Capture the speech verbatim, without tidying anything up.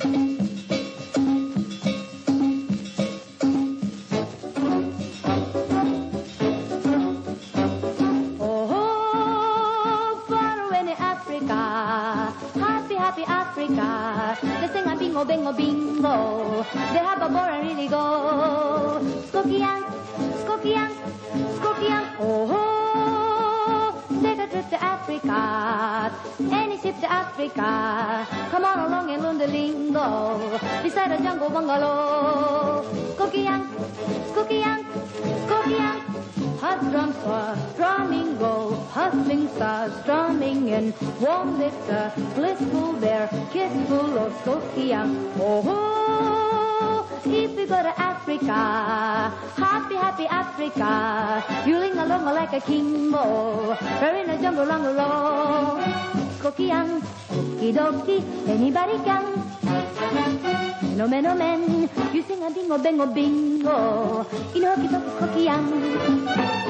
Happy Africa, they sing a bingo, bingo, bingo. They have a ball and really go. Skokiang, Skokiang, Skokiang. Oh, take a trip to Africa, any ship to Africa. Come on along and learn the lingo beside a jungle bungalow. Skokiang, Skokiang, Skokiang. Hot drums are drumming go, hustling stars drumming and warm lips blissful there, kissful of Skokiang. Oh, if we go to Africa, happy, happy Africa, reeling along like a kimbo, we're in a jungle bungalow. Skokiang, kidoki, anybody can. No man, no man, you sing a bingo, bingo, bingo. You know, Skokiang.